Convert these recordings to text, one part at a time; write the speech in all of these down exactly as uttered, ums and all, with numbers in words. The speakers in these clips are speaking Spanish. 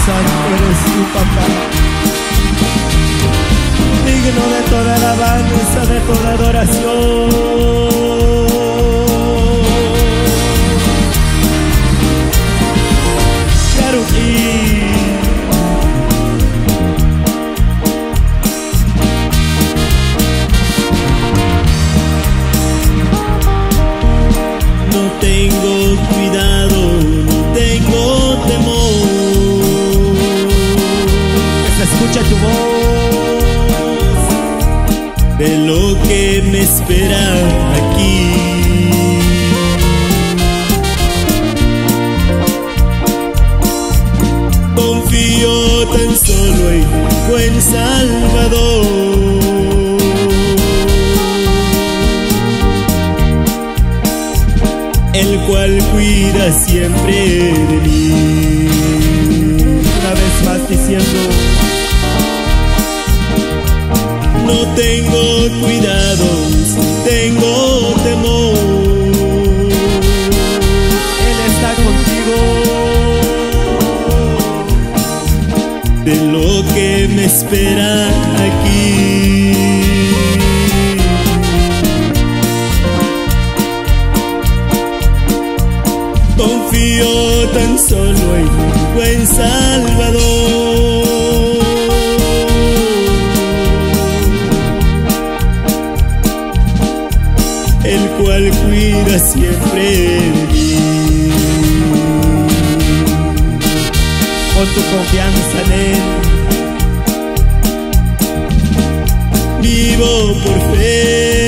santo eres tu papá, digno de toda alabanza, de toda adoración. No tengo cuidado, no tengo temor, que se escuche tu voz, de lo que me espera aquí. Confío tan solo en un buen Salvador, el cual cuida siempre de mí. Una vez más diciendo, no tengo cuidados, tengo temor, Él está contigo, de lo que me espera aquí. Confío tan solo en un buen Salvador, el cual cuida siempre de mí. Pon tu confianza en Él, vivo por fe.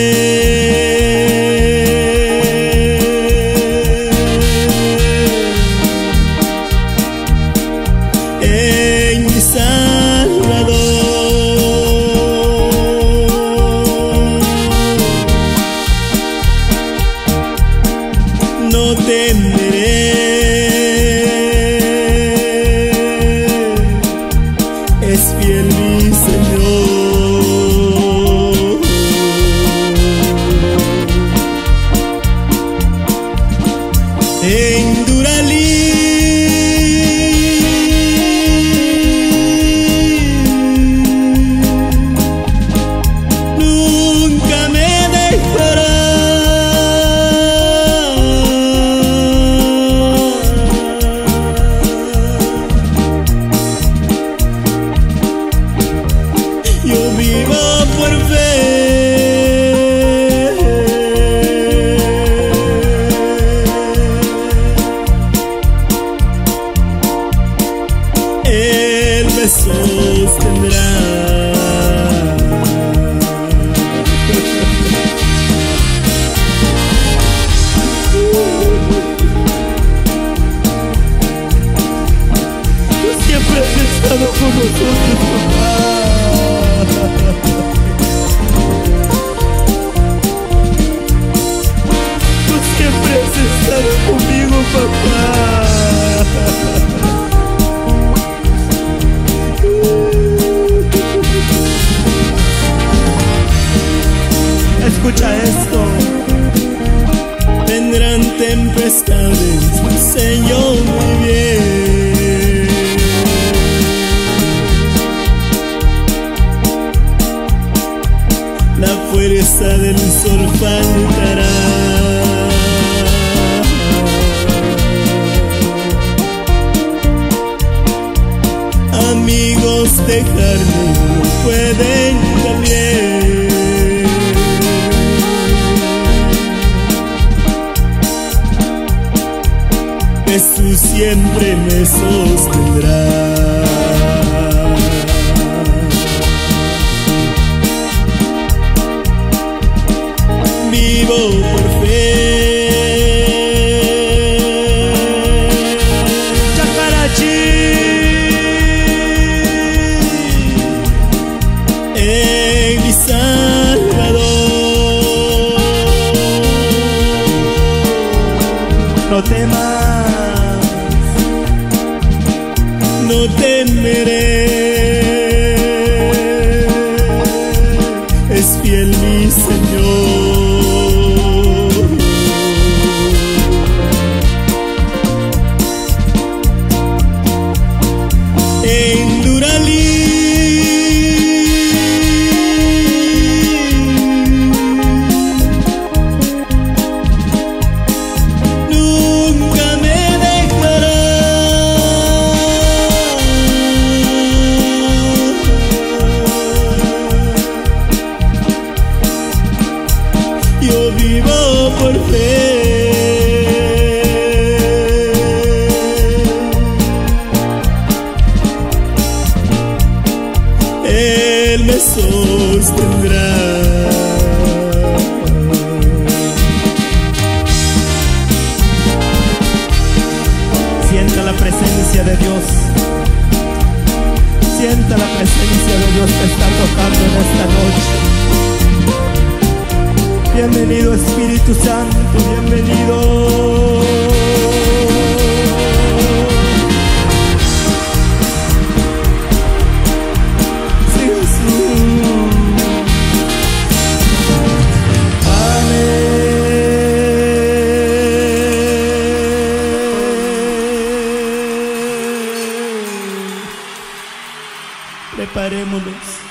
No temeré, es fiel mi Señor. En Duralí nunca me dejará. Yo vivo por fe, Él me sostendrá. Tú siempre has estado con nosotros, papá. Tú siempre has estado conmigo, papá. Escucha esto. Vendrán tempestades, sé yo muy bien. La fuerza del sol faltará. Amigos de carne no pueden cambiar. Jesús siempre me sostendrá. Vivo por fe. Chacarachi, en mi Salvador. No temas, no temeré, es fiel mi Señor. por fe. Él me sostendrá. Sienta la presencia de Dios. Sienta la presencia de Dios que está tocando en esta noche. Bienvenido Espíritu Santo, bienvenido. Sí, Jesús. Amén. Preparémonos.